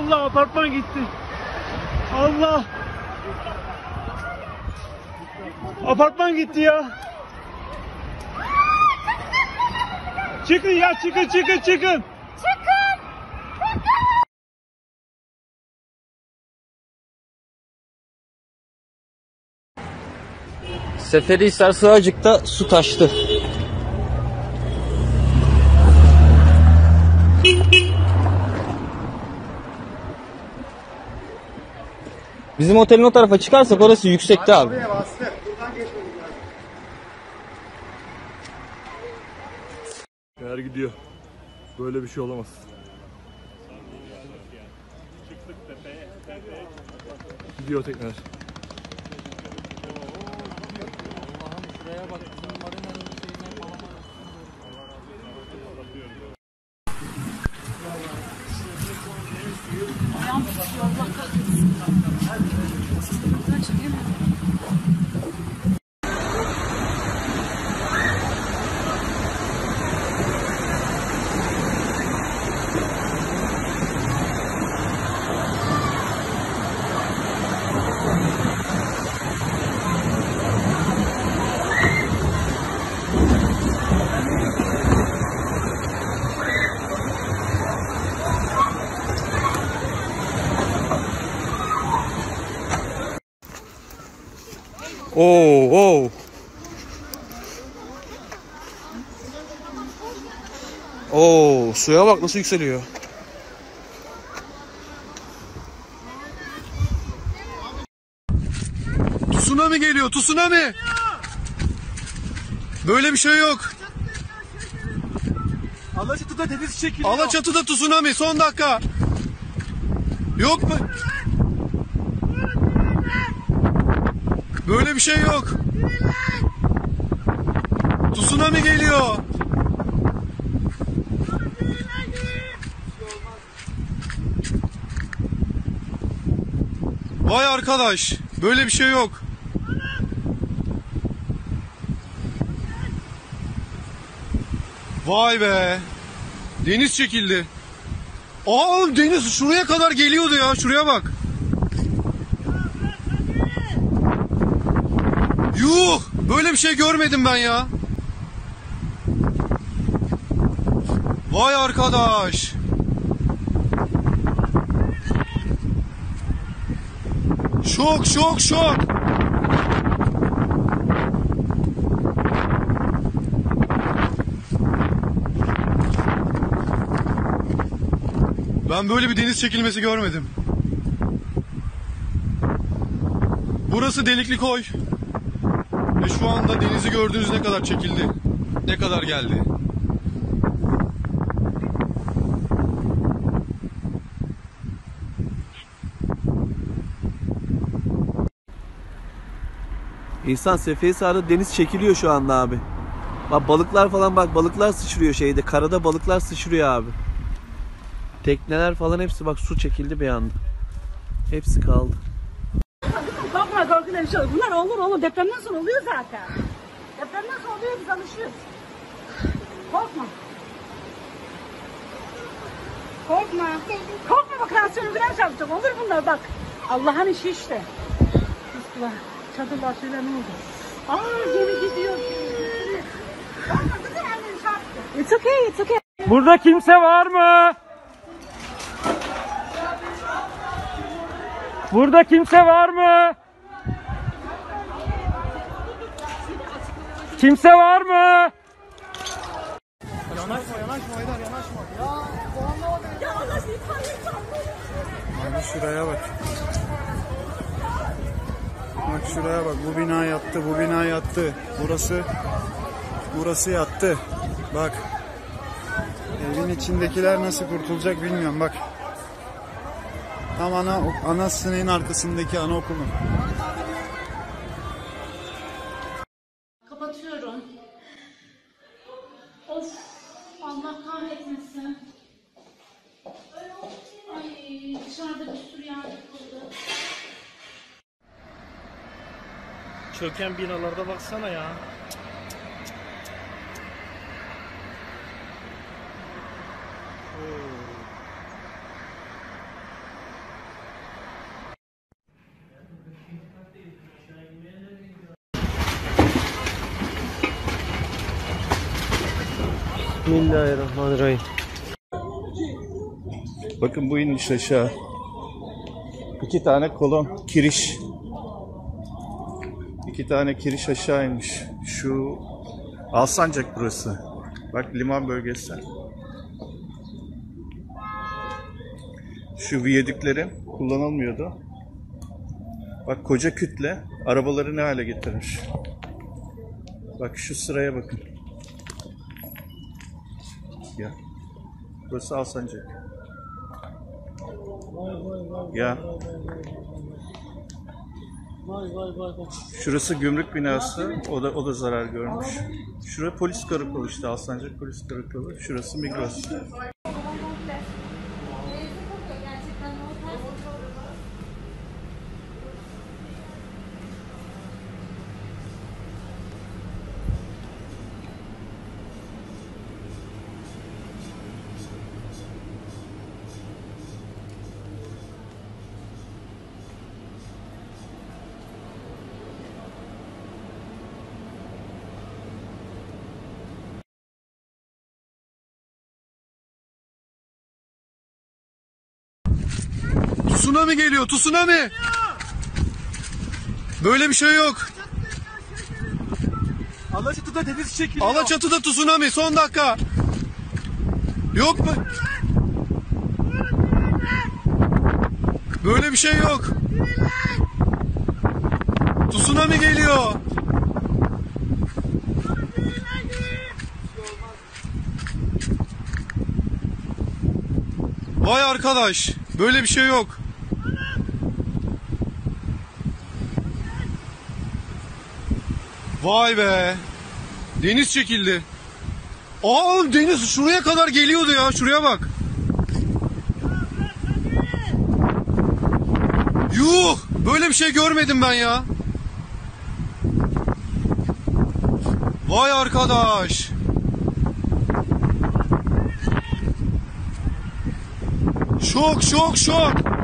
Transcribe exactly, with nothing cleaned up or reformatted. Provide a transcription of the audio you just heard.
Allah, apartman gitti. Allah. Apartman gitti ya. Çıkın ya, çıkın çıkın çıkın. Çıkın. Seferihisar Sığacık'ta su taştı. Bizim otelin o tarafa çıkarsak orası yüksekte abi. Eğer gidiyor. Böyle bir şey olamaz. Gidiyor tekrar. Oo, oo. Oo, suya bak nasıl yükseliyor. Tsunami geliyor, tsunami. Böyle bir şey yok. Alaçatı'da deniz çekiliyor. Alaçatı'da tsunami, son dakika. Yok mu? Böyle bir şey yok. Tsunami geliyor. Vay arkadaş, böyle bir şey yok. Vay be. Deniz çekildi. Aa, deniz şuraya kadar geliyordu ya, şuraya bak. Yuh! Böyle bir şey görmedim ben ya. Vay arkadaş. Şok şok şok. Ben böyle bir deniz çekilmesi görmedim. Burası Delikli-Koy. Ve şu anda denizi gördüğünüz ne kadar çekildi. Ne kadar geldi. İnsan Seferihisar'da deniz çekiliyor şu anda abi. Bak balıklar falan, bak balıklar sıçrıyor şeyde. Karada balıklar sıçrıyor abi. Tekneler falan hepsi bak, su çekildi bir anda. Hepsi kaldı. Korkma, korkuna bir şey olur. Bunlar olur olur. Depremden sonra oluyor zaten. Depremden sonra oluyor, biz alışıyoruz. Korkma. Korkma. Korkma bak, rasyonu biraz yapacağım. Olur bunlar bak. Allah'ın işi işte. Bismillah. Çadırlar şeyler ne oldu? Aa, geri gidiyor. Korkma kızım, anneni çarptı. It's okay, it's okay. Burada kimse var mı? Burada kimse var mı? Kimse var mı? Yanaşma yanaşma Haydar, yanaşma. Ya Allah lütfen. Bak şuraya bak. Bak şuraya bak. Bu bina yattı. Bu bina yattı. Burası burası yattı. Bak. Evin içindekiler nasıl kurtulacak bilmiyorum. Bak. Tam ana ana sınıfın arkasındaki anaokulu. Kapatıyorum. Of, Allah kahretmesin. Ay, dışarıda bir sürü yer yıkıldı. Çöken binalarda baksana ya. Bismillahirrahmanirrahim. Bakın bu iniş aşağı. İki tane kolon kiriş. İki tane kiriş aşağı inmiş. Şu Alsancak burası. Bak liman bölgesi. Şu viyadükleri kullanılmıyordu. Bak koca kütle arabaları ne hale getirmiş. Bak şu sıraya bakın. Ya. Burası Alsancak. Ya. Şurası gümrük binası. O da o da zarar görmüş. Şurası polis karakolu işte. Alsancak polis karakolu. Şurası Migros. Tsunami geliyor, tsunami. Böyle bir şey yok. Alaçatı'da deniz çekiliyor. Alaçatı'da tsunami son dakika. Yok mu? Böyle bir şey yok. Tsunami geliyor. Vay arkadaş, böyle bir şey yok. Vay be. Deniz çekildi. Aa, deniz şuraya kadar geliyordu ya, şuraya bak. Yuh, böyle bir şey görmedim ben ya. Vay arkadaş. Şok şok şok.